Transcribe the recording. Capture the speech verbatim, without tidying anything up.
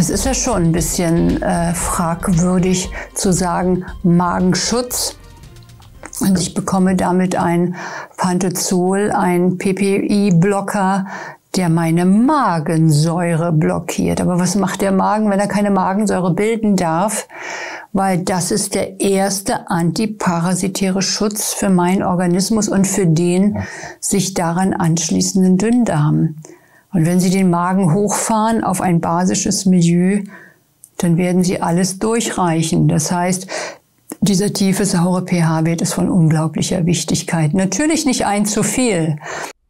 Das ist ja schon ein bisschen äh, fragwürdig zu sagen, Magenschutz. Und ich bekomme damit ein Pantozol, ein P P I-Blocker, der meine Magensäure blockiert. Aber was macht der Magen, wenn er keine Magensäure bilden darf? Weil das ist der erste antiparasitäre Schutz für meinen Organismus und für den sich daran anschließenden Dünndarm. Und wenn Sie den Magen hochfahren auf ein basisches Milieu, dann werden Sie alles durchreichen. Das heißt, dieser tiefe, saure pH-Wert ist von unglaublicher Wichtigkeit. Natürlich nicht ein zu viel.